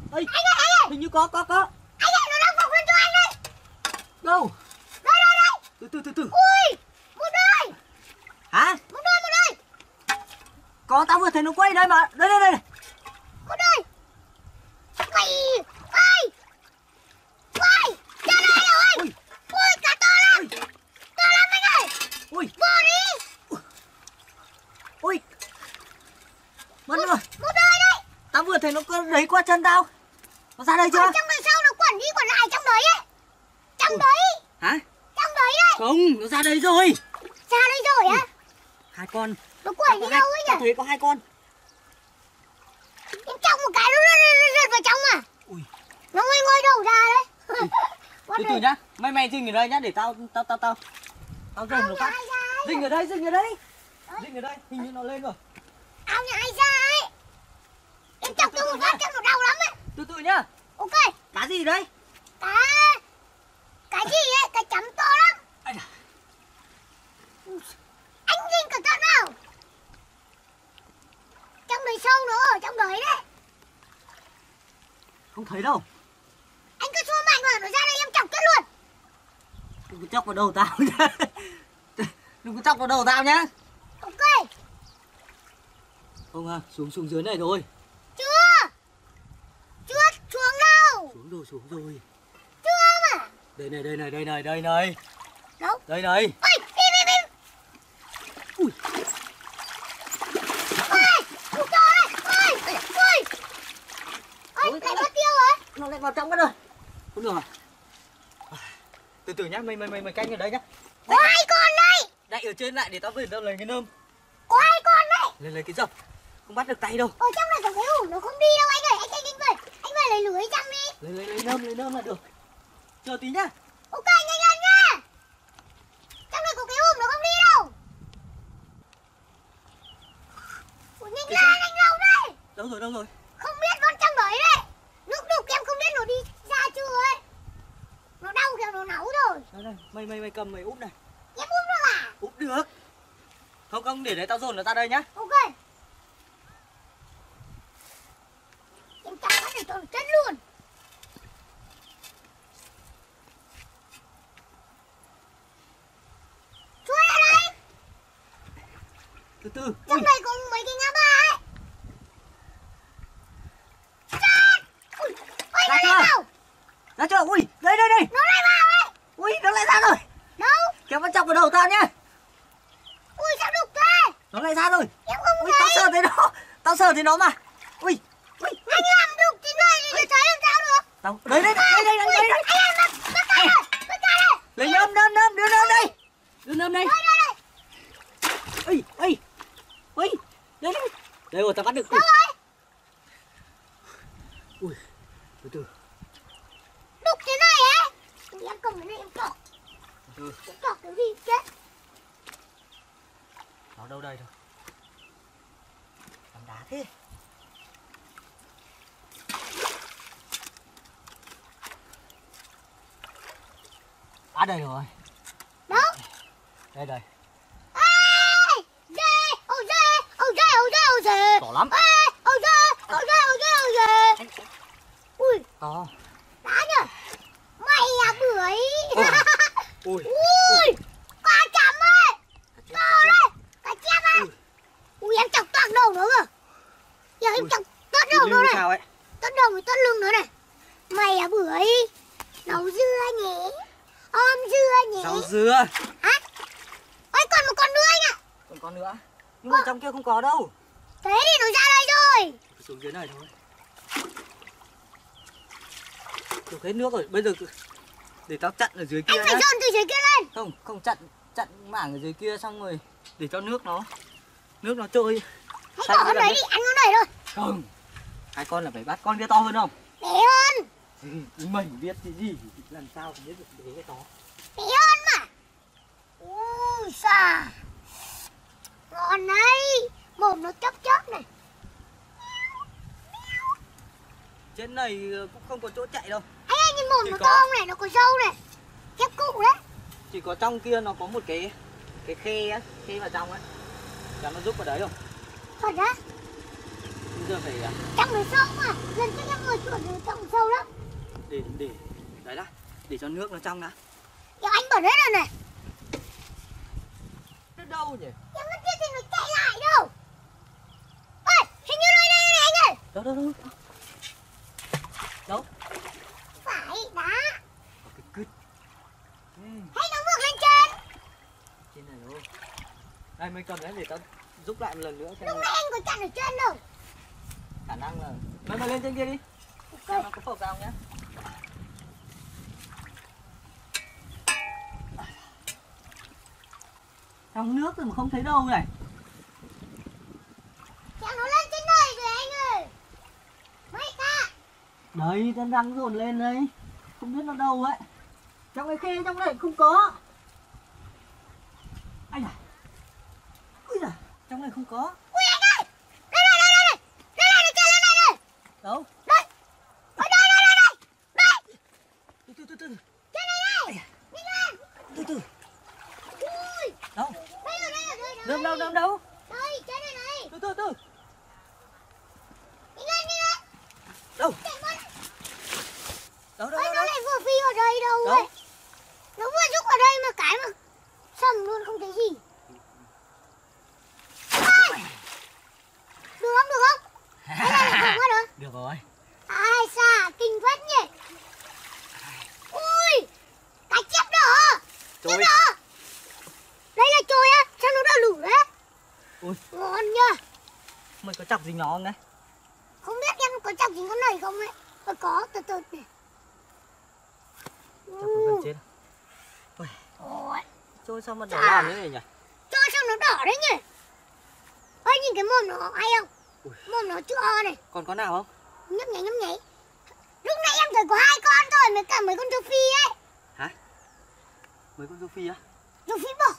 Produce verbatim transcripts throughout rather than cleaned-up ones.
Ê, Anh ơi, anh ơi. hình như có, có, có. Anh ơi, nó đang vọng lên cho anh đây. Đâu? Đây, đây, đây. Từ từ, từ từ. Ui, một đời. Hả? Một đời, một đời. Có, tao vừa thấy nó quay đây mà. Đây, đây, đây. Một đời. Quay, quay. Quay, ra đây rồi. Ui. Ui, cá to lắm. Ui. To lắm anh ơi. Ui. Vô đi. Ui. Mất Một, rồi. một đời đây. Tao vừa thấy nó đấy qua chân tao. Nó ra đây chưa? Ở trong đằng sau nó quẩn đi quẩn lại trong đấy ấy. Trong Ui. đấy. Hả? Trong đấy đấy. Không, nó ra đây rồi. Ra đây rồi á. Hai con. Nó quẩn đi Tao có đâu hai- ấy Tao nhỉ? thấy có hai con. Bên trong một cái nó rớt vào trong à. Ui. Nó ngoi ngoi đầu ra đấy. Từ từ nhá. Mày mày dừng ở đây nhá để tao tao tao tao. Tao dồn nó phát. Dừng ở đây, dừng ở đây. Dừng ở đây, hình như nó lên rồi. Ao nhà ai ra ấy. Em chọc tôi một phát cho nó đau lắm ấy. Từ từ nhá. Ok. Cá gì đấy? Cá. Cá gì ấy, cá chấm to lắm. Ây da. Anh nhìn cẩn thận nào. Trong đấy sâu nó ở trong đấy đấy. Không thấy đâu. Anh cứ xua mạnh vào nó ra đây em chọc chết luôn. Đừng có chọc vào đầu tao nhá. Đừng có chọc vào đầu tao nhá. Ok. Không à, xuống xuống dưới này rồi. Chưa. Chưa xuống đâu. Xuống rồi, xuống rồi. Chưa mà. Đây này, đây này, đây này, đây này. Đâu? Đây này. Ôi, im im im. Ui. Ôi, chú to đấy. Ôi, ôi. Ôi, Ôi, lại nó mất tiêu rồi. Nó lại vào trong mất rồi. Không được à? Từ từ nhá, mày mày mày mày canh ở đây nhá. Có hai con đây. Đậy ở trên lại để tao về tao lấy cái nơm. Có hai con đấy. Lấy lấy cái dập. Không bắt được tay đâu. Ở trong này có cái ủ nó không đi đâu anh ơi. Anh anh anh về. Anh về lấy lưới trong đi. Lấy lấy lấy nơm, lấy nơm là được. Chờ tí nhá. Ok, nhanh lên nha. Trong này có cái ủ nó không đi đâu. Ủa, nhanh Cái lên, nhanh lâu đây. Đâu rồi, đâu rồi? Không biết con trong đấy đấy. Lúc đục em không biết nó đi ra chưa ấy. Nó đau kìa, nó náu rồi. Đây đây, mày mày mày cầm mày úp này. Em úp nó à? Úp được. Không không, để đấy tao dồn nó ra đây nhá. Ok. Em chặt nó để cho nó chết luôn. Chui ra đây. Từ từ. Trong Ui. này có mấy cái ngã ba ấy. Chết. Ui, ôi nó Ra lại chưa? vào. Ra chưa? Ui, đây đây đây. Nó lại vào ấy. Ui, nó lại ra rồi. Đâu? Kéo vào chọc vào đầu tao nhá. Ui sao đục thế? Nó lại ra rồi. Em không Ui, tao thấy. sờ thấy nó. Tao sờ thấy nó mà. Ui. Ui. Anh làm đục thế này thì thấy làm sao được? Tao đây đây đây đây đây đây. đây. Anh làm bắt bắt cá đây, bắt cá đây. Lấy nơm nơm nơm, đưa nơm đây. Đưa nơm đây. Đây đây đây. Ui, ui. Ui. Đây đây. Đây rồi, tao bắt được. Đâu rồi? Ui. Từ từ. Đục thế này ấy. Em cầm cái này em chọc. Ừ. Em chọc cái gì chết. Nó đâu đây rồi? Làm đá thế. À đây rồi. Đâu? Đây đây. Ê! Dê! Ô dê! Ô dê! Ô dê! Ô dê! To lắm. Ê! Ô dê! Ô dê! Ô dê! Ô dê! Ui! To. Đá nhở? Mày à bưởi! Ui. Ui! Cá chấm ấy! To đấy! Cá chép ấy! Ui. Ui em chọc toạc đầu nó kìa! Giờ em Ui. chọc toát đầu nó này! Sao ấy? Toát đầu với toát lưng nó này! Mày à bưởi! Nấu dưa nhỉ? Ôm dưa nhỉ? Rau dưa. Hả? Ôi còn một con nữa anh ạ! Còn con nữa. Nhưng mà trong kia không có đâu. Thế thì nó ra đây rồi! Xuống dưới này thôi. Được hết nước rồi. Bây giờ để tao chặn ở dưới kia Anh phải nhá. dồn từ dưới kia lên! Không, không chặn chặn mảng ở dưới kia xong rồi để cho nước nó nước nó trôi. Hãy Sao bỏ bây con giờ đấy biết? đi, ăn con này thôi! Không. Hai con là phải bắt con kia to hơn không? Bé hơn! Ừ, mình biết cái gì thì làm sao thì biết được bé cái to. Bé hơn mà! Ui xa! Ngon đấy! Mồm nó chớp chớp này! Trên này cũng không có chỗ chạy đâu. Anh ơi nhìn mồm Chỉ nó có- to không này, nó có sâu này! Chép cụ đấy! Chỉ có trong kia nó có một cái cái khe á, khe vào trong ấy. Cho nó giúp vào đấy không? Thật á? giờ phải Trong nó sâu mà, lần trước em ngồi chuột thì trong sâu lắm. để để đấy đã, để cho nước nó trong đã. Giờ anh bẩn hết rồi này. Nó đâu nhỉ? Em mất kia thì nó chạy lại đâu. Ôi, hình như nơi đây này anh ơi. Đâu đâu đâu. Đâu? Phải, đá. Có cái cứt. Ừ. Hay nó vượt lên trên. Trên này thôi. Đây mới cầm đấy để tao giúp lại một lần nữa. Lúc nãy anh có chặn ở trên đâu. Khả năng là mày mày lên trên kia đi. Xem nó có phộc ra không nhá. Trong nước rồi mà không thấy đâu này. Chặn nó lên trên này rồi anh ơi. Mấy ca. Đấy, tao đang dồn lên đây. Không biết nó đâu ấy. Trong cái khe trong này không có. Anh à. Ui giời, trong này không có. Ui anh ơi. Đây đây đây đây. Đây đây, nó chạy lên đây đây. Đâu? Đây. Ở đây đây đây đây. Đây. Từ từ từ từ. Trên này đây. Đi lên. Từ từ. Ui. Đâu? Đây ở đây ở đây đây. Đâu đâu đâu đâu? Đây, trên này này. Từ từ từ. Đi lên đi lên. Đâu? Chạy mất. Đâu đâu Ôi, đâu. nó lại vừa phi ở đây đâu Đâu? vậy? Nó vừa rúc ở đây mà cái mà sầm luôn không thấy gì. Ôi! Được không, được không? Cái này là không hết hả? Được rồi. Ai xa, kinh phết nhỉ. Ui, cái chép đỏ. Chép Trôi. đỏ. Đây là trôi á, sao nó đỏ lử đấy? Ui. Ngon nhá. Mày có chọc gì nó không đấy? Không biết em có chọc gì con này không ấy. Ờ, có, từ từ này. Chọc nó gần chết. Ui. Ôi, Trôi sao mà đỏ làm thế này nhỉ? trôi sao nó đỏ đấy nhỉ? Ôi, nhìn cái mồm nó hay không? Ui. Mồm nó chữ O này. Còn có nào không? Nhấp nháy nhấp nháy. Lúc nãy em thấy có hai con thôi, với cả mấy con rô phi ấy. Hả? Mấy con rô phi á? Rô phi bỏ.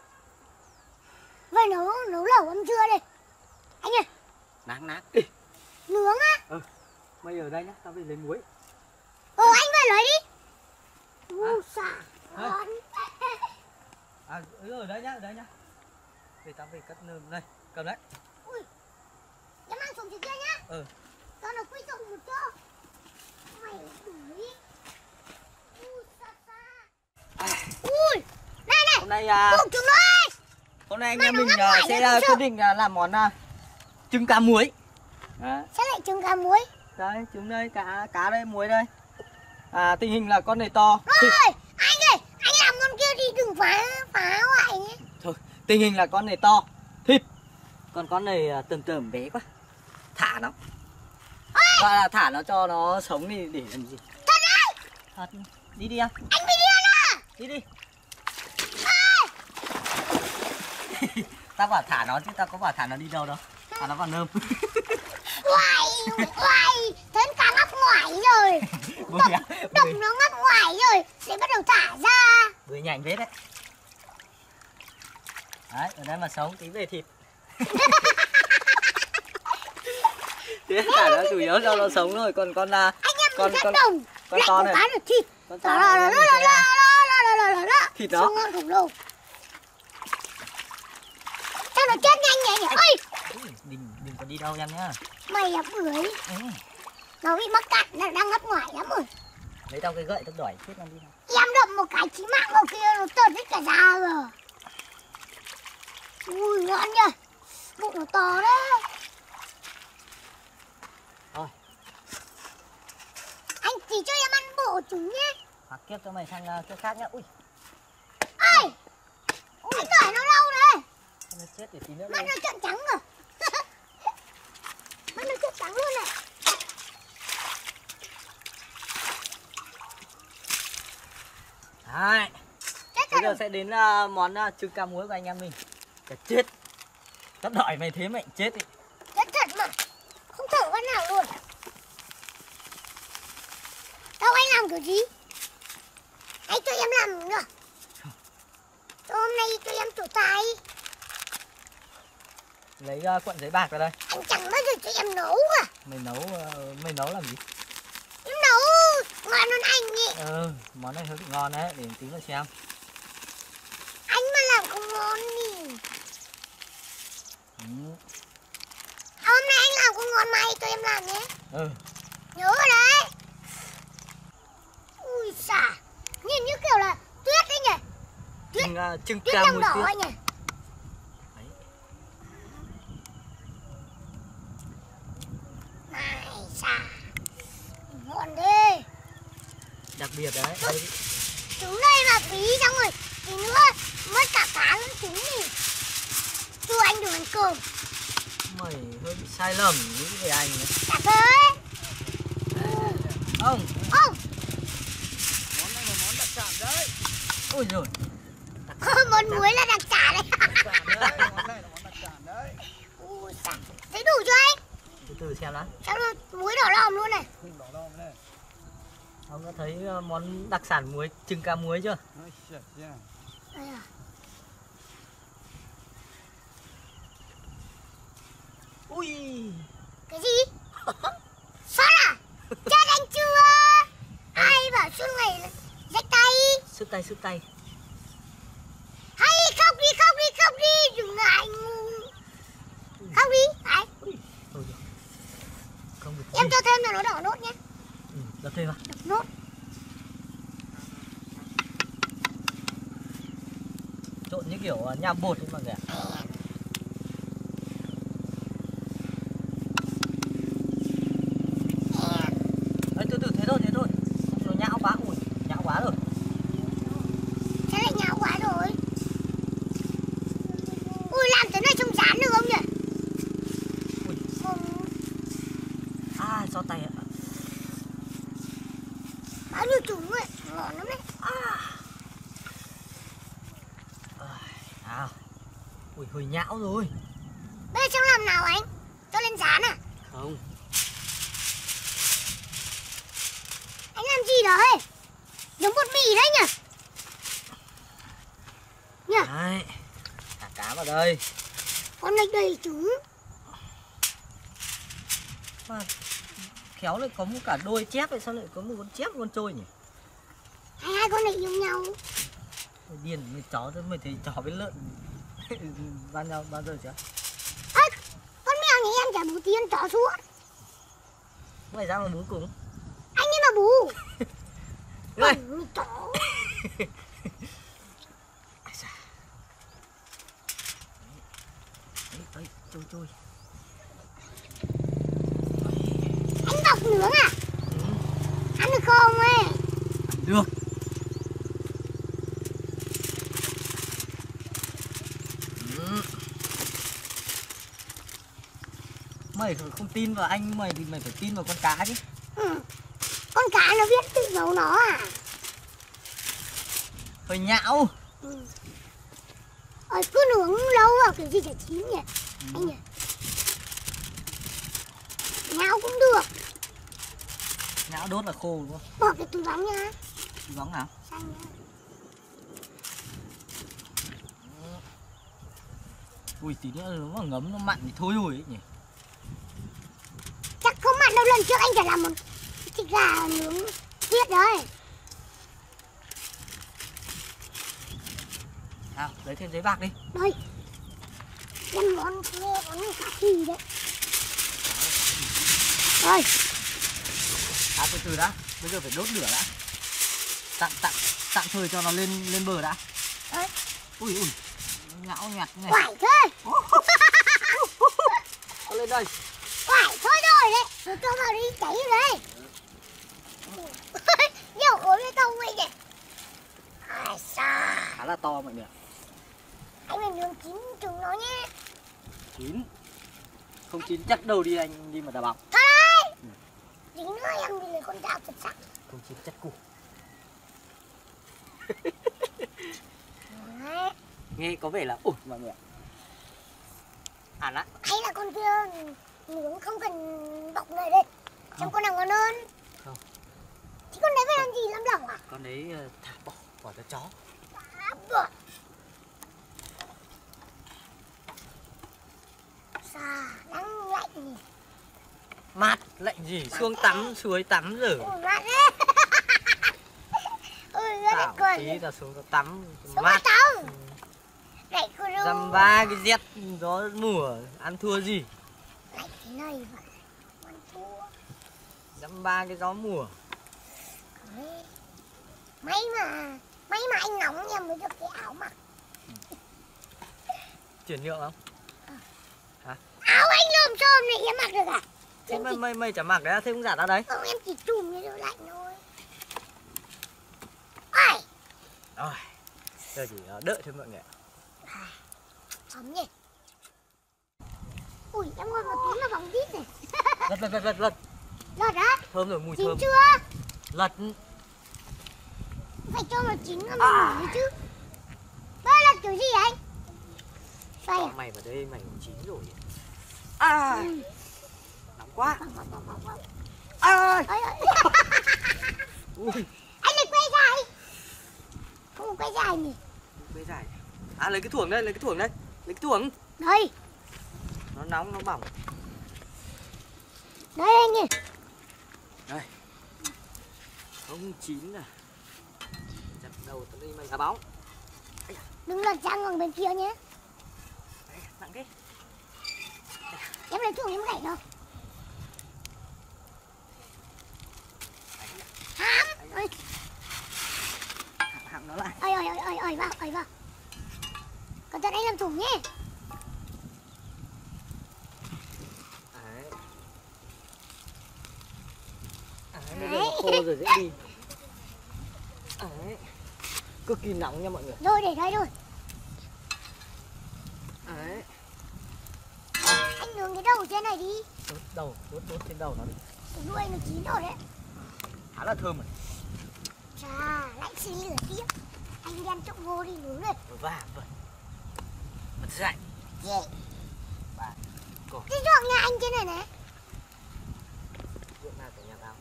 Vậy nấu nấu lẩu ăn trưa đi. Anh ơi, Náng náng. Ê, nướng á. mày ở đây nhá, tao về lấy muối. Ờ, anh về lấy đi. U xà. Hả? Ngon. À, ừ, ở đây nhá, ở đây nhá. Để tao về cắt nơm đây, cầm đấy. Ui, em mang xuống dưới kia nhá. Ừ. Cho nó quy tụ một chỗ. Mày đuổi. U xà xà. À, Ui, này này. hôm nay à, Buộc chúng nó ơi. hôm nay anh Mày em nó mình ngắt à, ngoài sẽ đấy, à, không quyết sợ. định à, làm món à, trứng cá muối. Đấy. Sao lại trứng cá muối? Đây, trứng đây, cá cá đây, muối đây. À, tình hình là con này to. Thì, Ôi, anh ơi, anh làm con kia thì đừng phá phá hoại nhé. thôi, tình hình là con này to, thịt. Còn con này à, tầm tầm bé quá. Thả nó. Và là thả nó cho nó sống đi để làm gì? Thật đấy. Thật. Đi đi em. Anh bị điên à? Đi đi. Tao bảo thả nó chứ tao có bảo thả nó đi đâu đâu. Thả nó vào nơm. Uầy, uầy, thế cá ngắp ngoài rồi. Bơi á, bơi, Đồng nó ngắp ngoài rồi, để bắt đầu thả ra. bơi nhanh vết đấy. Đấy, ở đây mà sống tí về thịt. Thế thả nó chủ yếu cho nó sống thôi, còn con là Anh em con mình con cắt đồng, con lại to có này. cá được thịt. Con Đó to là này là mình là sẽ- là là là là là Thịt đó. Sao ngon khủng long. Sao nó chết nhanh vậy nhỉ? Ôi, Ui, đừng đừng có đi đâu em nhá. mày à bưởi. Ừ. Nó bị mắc cạn, nó đang ngắp ngoài lắm rồi. Lấy tao cái gậy tao đuổi chết nó đi nào. Em đập một cái chí mạng vào kia nó tợt hết cả da rồi. Ui ngon nhỉ. Bụng nó to đấy. Thôi. Anh chỉ cho em ăn bộ trứng nhé. Hoặc kiếp cho mày sang uh, chỗ khác nhá. Ui, Ôi, anh đuổi nó đâu đấy. nó chết để tí nữa Mắt lên. nó trợn trắng rồi. Mắt nó trợn trắng luôn này. Đấy. Chết Bây rồi. giờ sẽ đến uh, món uh, trứng cá muối của anh em mình. Cái chết. Tao đợi mày thế mày chết đi. Chết thật mà. Không thở con nào luôn. Đâu anh làm kiểu gì? Anh cho em làm nữa. Hôm nay cho em chủ tài. Lấy uh, cuộn giấy bạc ra đây. Anh chẳng bao giờ cho em nấu à. Mày nấu uh, mày nấu làm gì? Em nấu ngon hơn anh nhỉ. Ừ, món này hơi bị ngon đấy, để tí nữa xem. Anh mà làm không ngon nhỉ. Ừ. Hôm nay anh làm không ngon mai làm nhé. Ừ. Nhớ rồi đấy. Ui xà, nhìn như kiểu là tuyết đấy nhỉ. Tuyết, Trứng, uh, trứng tuyết ca trong muối đỏ tuyết. ấy nhỉ. Đấy. Này xà, ngon đi. Đặc biệt đấy. Đây. Trứng đây mà phí xong rồi tí nữa mất cả cá lẫn trứng thì cho anh được ăn cơm. Mày hơi bị sai lầm nghĩ về anh ấy. Dạ ơi. Không. Không. Món này là món đặc sản đấy. Ôi giời. Món muối là đặc sản đấy. Đặc sản đấy, món này là món đặc sản đấy. Ui xà, thấy đủ chưa anh? Từ từ xem đã. Sao nó muối đỏ lòm luôn này. Đỏ đỏ đây. Ông đã thấy uh, món đặc sản muối trứng cá muối chưa? Ôi shit, yeah. Đây à. Ui. Cái gì? Sót à? Chết anh chưa? Ai bảo suốt ngày rách tay? Sức tay sức tay. Hay khóc đi, khóc đi, khóc đi, đừng ngại ngu. Khóc đi, ai? Ui. Ôi giời. Không được. Em cho thêm cho nó đỏ nốt nhé. Ừ, đập thêm vào. Đỏ nốt. Trộn như kiểu uh, nham bột ấy mọi người ạ. Ê, từ từ thế thôi thế thôi. Nó nhão quá, ui, nhão quá rồi. Thế lại nhão quá rồi. Ui, làm thế này trông rán được không nhỉ? Ui. Không. À, do tay ạ. Bao nhiêu trứng ấy, ngon lắm đấy. À. À. Ui, hơi nhão rồi. Bây giờ trong làm nào anh? Cho lên rán à? Không. Anh làm gì đấy? Giống bột mì đấy nhỉ? Nhỉ? Đấy. Thả cá vào đây. Con này đầy trứng. Mà khéo lại có một cả đôi chép vậy sao lại có một con chép một con trôi nhỉ? Hai hai con này yêu nhau. Mày điên với chó thôi, mày thấy chó với lợn bao nhau bao giờ chưa? À, con mèo nhà em chả bú tiên chó suốt. Mày ra mà bú cùng. Anh ấy mà bú. Đây. Con chó. Đấy, đấy, trôi trôi. Anh bọc nướng à? Ừ. Ăn được không ấy? Được. Ừ. Mày không tin vào anh mày thì mày phải tin vào con cá chứ. Ừ. Con cá nó biết tự giấu nó à? Hơi nhão. Ừ. Ờ, cứ nướng lâu vào kiểu gì chả chín nhỉ? Ừ. Anh nhỉ? Nhão cũng được. Nhão đốt là khô đúng không? Bỏ cái túi bóng nha. Túi bóng nào? Xanh nha. Ui tí nữa nó mà ngấm nó mặn thì thôi rồi ấy nhỉ. Chắc không mặn đâu, lần trước anh phải làm một thịt gà nướng tuyết đấy. Nào, lấy thêm giấy bạc đi. Đây. Nhân món nghe món này khá kỳ đấy. Rồi. À từ từ đã, bây giờ phải đốt lửa đã. Tạm tạm tạm thời cho nó lên lên bờ đã. Đấy. Ui ui, nhão nhặt này. Quải thế. Nó lên đây. Quải thôi rồi đấy. Rồi cho vào đi cháy rồi đấy. Nhiều khối bê tông vậy nhỉ. Ai xa. Khá là to mọi người. Anh phải nướng chín trứng nó nhé. Chín. Không chín chắc đâu đi anh đi mà đào bọc. Thôi đấy. Ừ. Dính nữa em đi lấy con dao thật sắc. Không chín chắc củ. Nghe có vẻ là ủi mọi người ạ. À đã. Hay là con kia nướng không cần bọc này đây. Xem con nào ngon hơn. Không. Thì con đấy phải làm gì, làm lỏng à? Con đấy thả bỏ, bỏ cho chó. À, bựa. Xa, đang lạnh nhỉ. Mát, lạnh gì, xuống tắm, suối tắm rồi. Ui, mát đấy. Ui, rất là Bảo cười. tí là xuống tắm, Xuống mát. tắm. Lạnh cười đâu. Dăm ba cái rét gió mùa, ăn thua gì. Lạnh thế này mà. Con Dăm ba cái gió mùa. Đấy. May mà may mà anh nóng nha mới được cái áo mặc. Chuyển nhượng không? Áo anh lồm xồm này em mặc được à? Thế Em mày, chỉ, mày, mày chả mặc đấy, thế cũng giặt ra đấy. không em chỉ trùm như lạnh thôi. Ôi, Rồi, giờ chỉ đợi thôi mọi người. ấm nhỉ. Ui em ngồi một tí mà bóng đít này. Lật lật lật lật lật. Lọt á? Thơm rồi, mùi Chín thơm. chưa? Lật. Phải cho nó chín nó À. mới chứ. Đây là kiểu gì anh? Phải Cho à? mày vào đây mày cũng chín rồi. À, Ừ. nóng quá. Bỏng, bỏng, bỏng, bỏng, bỏng. À, Ôi, ôi. ui, Anh lại quay dài. Không quay dài nhỉ? bê dài. À, lấy cái thuồng đây, lấy cái thuồng đây. Lấy cái thuồng. Đây, Nó nóng, nó bỏng. đây anh nhỉ. Đây. Không chín à. Chặt đầu tao đi mày đá bóng. Đừng lật sang bằng bên kia nhé. Đây, nặng thế. Em lấy thuốc em gãy đâu. Hám. Ôi, Hạng, hạng nó lại. ôi, ôi, ôi, ôi, ôi, vào, ôi, vào. Cẩn thận anh làm thủng nhé. Đấy. Đấy, bây giờ nó khô rồi dễ đi. Đấy. Cực kỳ nóng nha mọi người. Rồi, để đây rồi. Đấy. Anh nướng cái đầu trên này đi. Đốt đầu, đốt đốt trên đầu nó đi. Cái đuôi nó chín rồi đấy. Khá là thơm rồi. Chà, lại xin lửa tiếp. Anh đem trộn ngô đi nướng rồi. Và vâng. Bật dậy. Yeah. Và cổ. Cái ruộng nhà anh trên này này. Ruộng nào của nhà tao.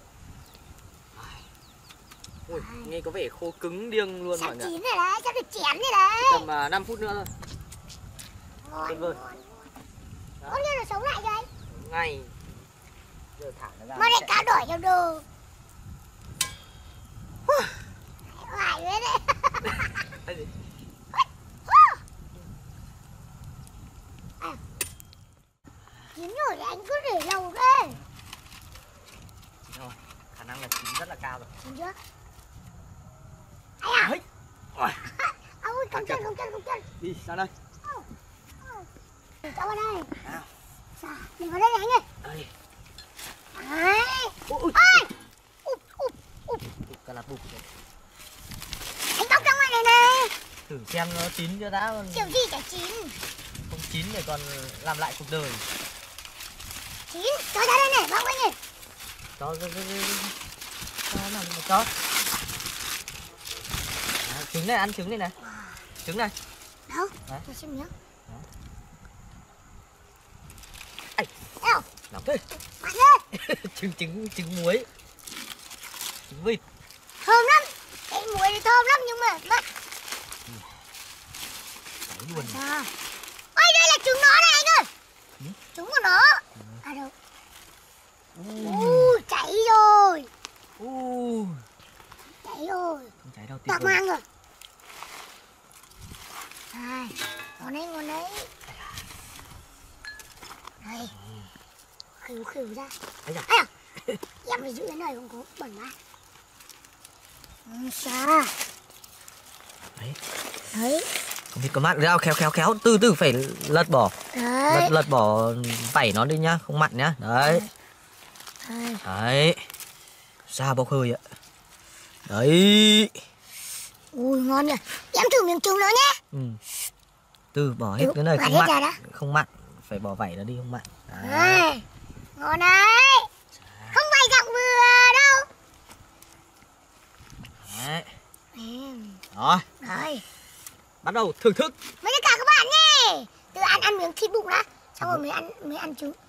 Ui, nghe có vẻ khô cứng điêng luôn Sắp mọi người. chín rồi đấy, sắp được chén rồi đấy. Tầm uh, năm phút nữa thôi. Ngon, Tuyệt ngon, vời. ngon. Con như nó sống lại rồi anh. Ngay. Giờ thả nó ra. Mà nó để chạy. cá đổi theo đồ. Hoài đấy đấy. Cái gì? À. Chín rồi thì anh cứ để lâu đấy. Chín rồi. Khả năng là chín rất là cao rồi. Chín chưa? Ai à? Đấy. Ôi, Ôi, không chân, không chân, không chân. đi sang đây. Cho vào đây. Nào. Sao? Đừng vào đây này anh ơi. Đây. Đấy. Ui, ui. Ôi. Ụp, ụp, ụp. Ụp cả là bụp. Anh bóc ra ngoài này này. Thử xem nó chín chưa đã. Kiểu gì chả chín. Không chín để còn làm lại cuộc đời. Chín. Cho ra đây này, bóc anh ơi. Cho cho cho cho nó nằm một chó. À, trứng này, ăn trứng này này. Trứng này. Đâu? Đấy. Tôi xem miếng. Ây. Đâu? Nóng thế. Bạn ơi. Trứng trứng trứng muối. Trứng vịt. Thơm lắm. Cái muối thì thơm lắm nhưng mà mất. Đấy luôn. À. Ôi đây là trứng nó này anh ơi. Ừ? Trứng của nó. Ừ. À đâu? Ui. Ui, cháy rồi. Ui. Cháy rồi. Không cháy đâu. Tạc mang rồi. Đây, ngon đấy, ngon đấy. Đây. Khử khử ra. Ấy da. Ây à. Em phải giữ cái này không có bẩn quá. Ừ, xa. Đấy. Đấy. Không biết có mặn ra khéo khéo khéo từ từ phải lật bỏ. Đấy. Lật lật bỏ vảy nó đi nhá, không mặn nhá. Đấy. Đây. Đấy. Ra bốc hơi ạ. Đấy. Ui ngon nhỉ. Em thử miếng trứng nữa nhé. Ừ. Từ bỏ hết Ừ, cái này bỏ không hết mặn. ra đã. Không mặn, phải bỏ vảy nó đi không mặn. Đấy. Đây. Ngon đấy. Không phải dạng vừa đâu. Đấy. Ừ. Rồi, Đấy. bắt đầu thưởng thức. Với tất cả các bạn nhé. Từ ăn ăn miếng thịt bụng đã. Xong rồi mới ăn mới ăn trứng.